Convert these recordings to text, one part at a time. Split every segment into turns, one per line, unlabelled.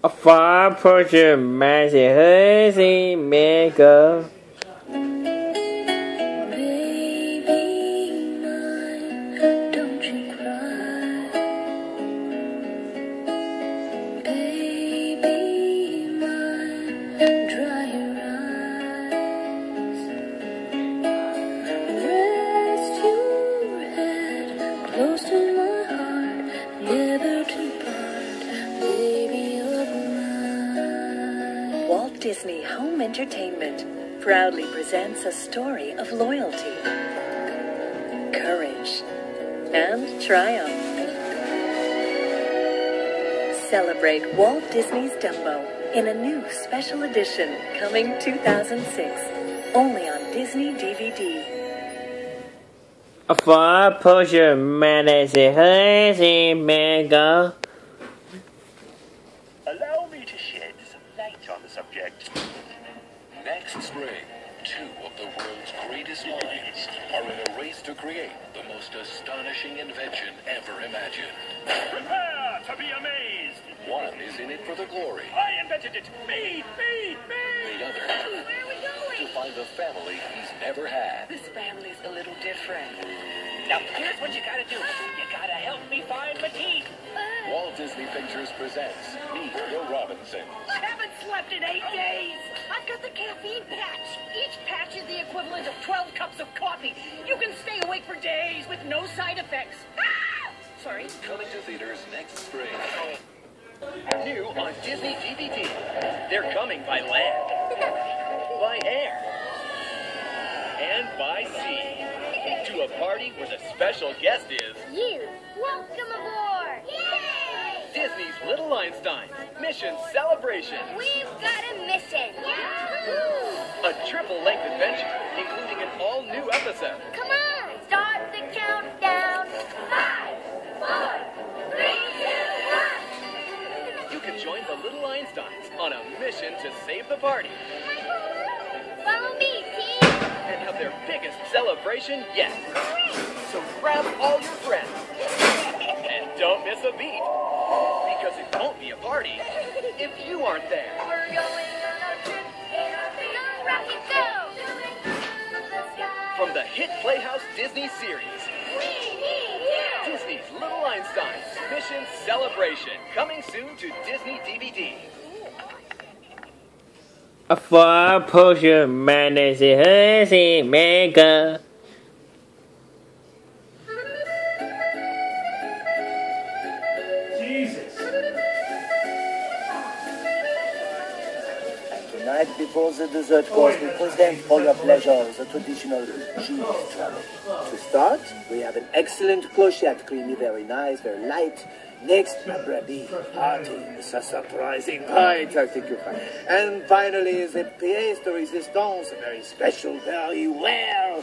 A far approaching magic hazy maker.
Walt Disney Home Entertainment proudly presents a story of loyalty, courage, and triumph. Celebrate Walt Disney's Dumbo in a new special edition coming 2006, only on Disney DVD.
A far approaching magic hazy maker.
Allow me to shed some light on the subject.
Next spring, two of the world's greatest minds are in a race to create the most astonishing invention ever imagined.
Prepare to be amazed!
One is in it for the glory.
I invented it! Me!
The other,
Where are we going?
to find a family he's never had.
This family's a little different.
Now, here's what you gotta do. You gotta help me find my teeth.
Walt Disney Pictures presents Meet the Robinsons.
I haven't slept in 8 days. I've got the caffeine patch. Each patch is the equivalent of 12 cups of coffee. You can stay awake for days with no side effects. Ah! Sorry.
Coming to theaters next spring.
New on Disney DVD. They're coming by land, by air, and by sea. To a party where the special guest is
You! Welcome aboard! Yay!
Disney's Little Einstein. Mission Celebration.
We've got a mission! Yahoo!
A triple-length adventure, including an all-new episode.
Come on! Start the countdown! 5, 4, 3, 2, 1!
You can join the Little Einsteins on a mission to save the party
Follow me, team!
and have their biggest celebration yet. So grab all your friends and don't miss a beat, because it won't be a party if you aren't there.
We're going on a trip in a big rocket go!
From the hit Playhouse Disney series,
We need you!
Disney's Little Einsteins Mission Celebration, coming soon to Disney DVD.
A far approaching magic hazy maker.
Jesus.
Tonight, before the dessert course, we present for your pleasure the traditional cheese travel. To start, we have an excellent clochette, creamy, very nice, very light. Next, a brebis, hearty, it's a surprising bite, I think you'll find. And finally, the pièce de résistance, a very special, very well.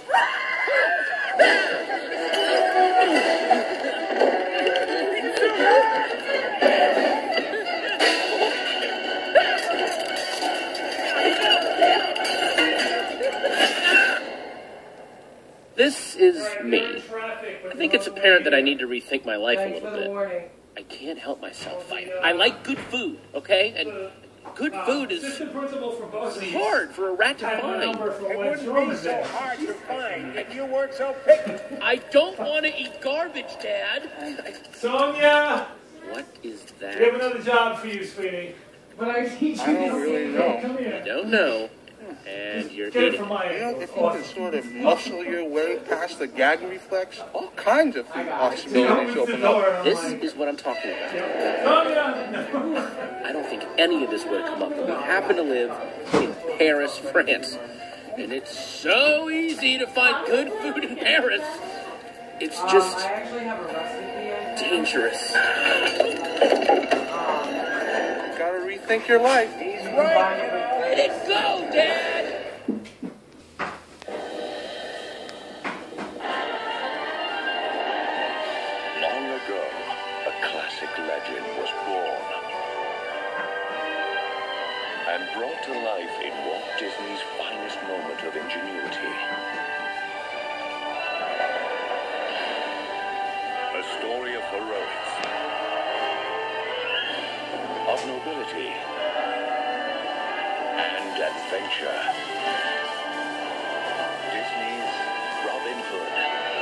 This is me. I think it's apparent that I need to rethink my life a little bit. I can't help myself. I like good food, okay? And good food is hard for a rat to find.
It wouldn't be so
hard to find if you weren't so picky.
I don't want to eat garbage, Dad.
Sonia!
What is
We have
that?
another job for you, sweetie.
But I need you to
really know.
Come
I
here.
don't know. And you're
Get it
eating.
from my
You know, if you can sort of muscle your way past the gag reflex, all kinds of possibilities open up.
This is what I'm talking about.
Sonia!
I don't think any of this would have come up if we happened to live in Paris, France. And it's so easy to find good food in Paris. It's just
I actually have a recipe.
dangerous.
Gotta rethink your life.
Let it go, Dad!
Long ago, a classic legend was born and brought to life in Walt Disney's finest moment of ingenuity. A story of heroics, of nobility and adventure. Disney's Robin Hood.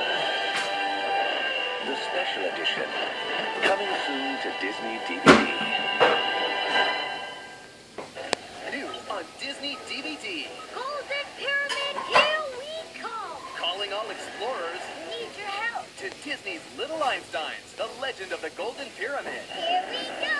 The special edition, coming soon to Disney DVD.
New on Disney DVD.
Golden Pyramid, here we come.
Calling all explorers
Need your help.
to Disney's Little Einsteins, the legend of the Golden Pyramid.
Here we go.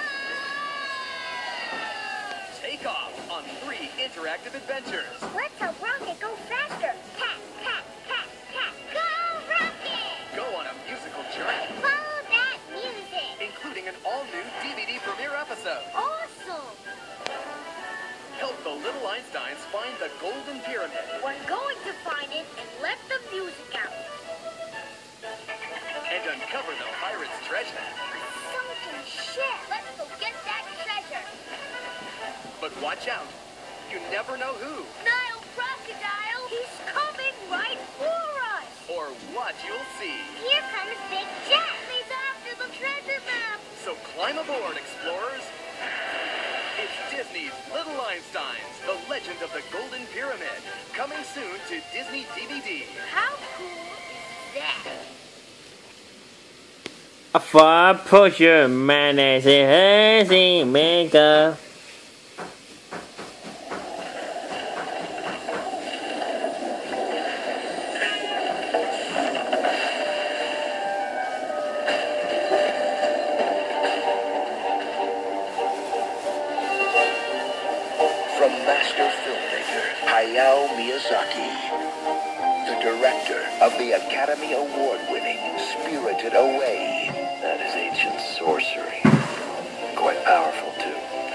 Take off on 3 interactive adventures.
Let's help Rocket go faster. Pat, pat, pat, pat. Go, Rocket.
Go on a musical journey,
Follow that music.
including an all-new DVD premiere episode.
Awesome.
Help the Little Einsteins find the Golden Pyramid.
We're going to find it and let the music out.
And uncover the pirate's treasure.
Sunken ship. Let's go get that treasure.
But watch out. You never know who
Nile Crocodile. He's coming right for us.
or what you'll see.
Here comes Big Jet. He's after the treasure map.
So climb aboard, explorers. It's Disney's Little Einsteins, the legend of the Golden Pyramid. Coming soon to Disney DVD.
How cool is that?
A far pusher manages a maker.
From master filmmaker Hayao Miyazaki, the director of the Academy Award-winning Spirited Away.
That is ancient sorcery. Quite powerful, too.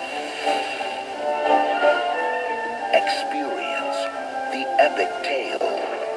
Experience the epic tale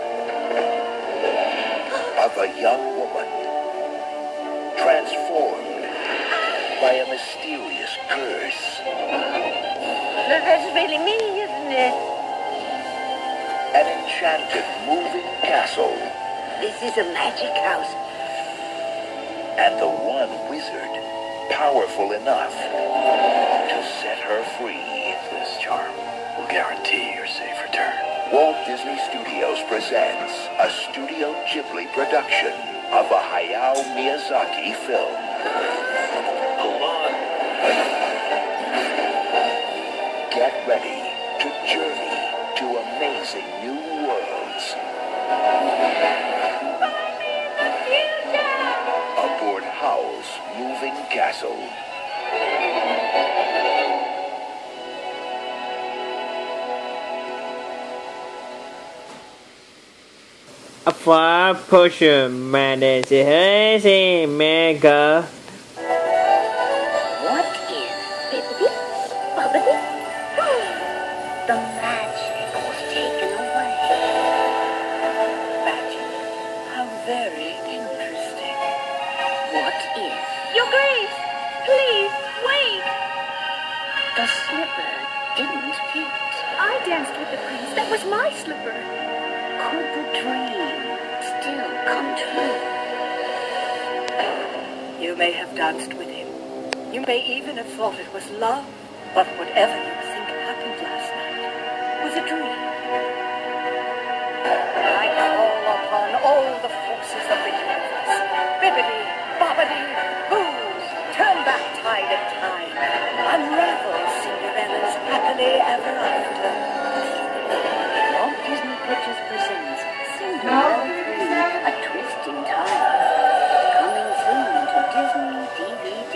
of a young woman transformed by a mysterious curse.
That's really me, isn't it?
An enchanted moving castle.
This is a magic house.
And the one wizard powerful enough to set her free.
This charm will guarantee your safe return.
Walt Disney Studios presents a Studio Ghibli production of a Hayao Miyazaki film.
Hold on.
Get ready to journey to amazing new worlds. Aboard Howl's Moving Castle.
A far pusher manages a maker.
What is bibbidi bobbidi? The magic was taken away.
Magic. How very interesting. What is?
Your Grace, please wait.
The slipper didn't fit.
I danced with the prince. That was my slipper.
Could the dream still come true? You may have danced with him. You may even have thought it was love. But whatever you think happened last night was a dream. I call upon all the forces of the universe. Bibbidi, bobbidi, boo! Turn back tide of time. Unravel Cinderella's happily ever after. Walt Disney Pictures presents Cinderella 3, A Twist in Time. Coming soon to Disney DVD.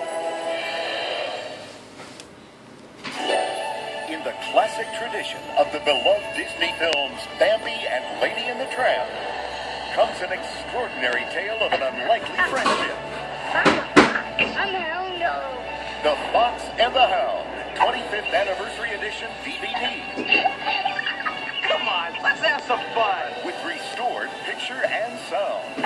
In the classic tradition of the beloved Disney films Bambi and Lady and the Tramp comes an extraordinary tale of an unlikely friendship.
I'm Hound Dog.
The Fox and the Hound, 25th Anniversary Edition DVD.
Come on, let's have some fun.
With restored picture and sound.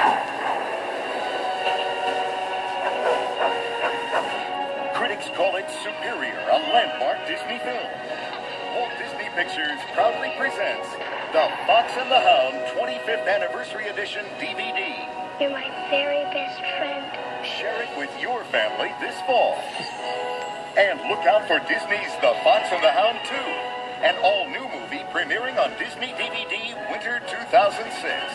Critics call it superior, a landmark Disney film. Walt Disney Pictures proudly presents The Fox and the Hound 25th Anniversary Edition DVD.
You're my very best friend.
Share it with your family this fall. And look out for Disney's The Fox and the Hound 2, an all-new movie premiering on Disney DVD Winter 2006.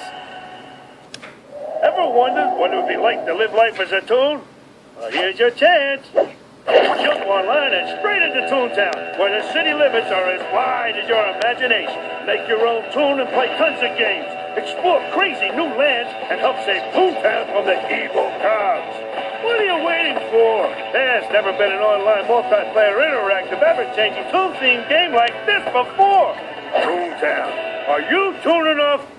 Ever wondered what it would be like to live life as a toon? Well, here's your chance. Jump online and straight into Toontown, where the city limits are as wide as your imagination. Make your own toon and play tons of games. Explore crazy new lands and help save Toontown from the evil cops. What are you waiting for? There's never been an online multiplayer interactive ever-changing toon-themed game like this before. Toontown. Are you toon enough?